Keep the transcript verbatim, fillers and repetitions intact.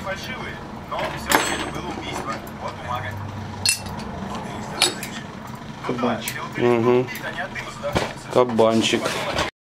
фальшивые, но все-таки это было убийство. Вот бумага. Кабанчик. Угу. Кабанчик.